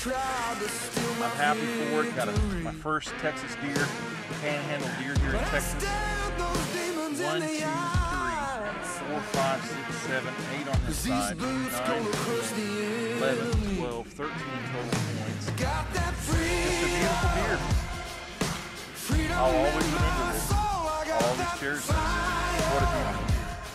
I'm happy for it. Got my first Texas deer, panhandle deer here in Texas. 1, 2, 3, 4, 5, 6, 7, 8 on this side. 9, 10, 11, 12, 13 total points. It's a beautiful deer. I'll always remember this. I'll always cherish this. What a beautiful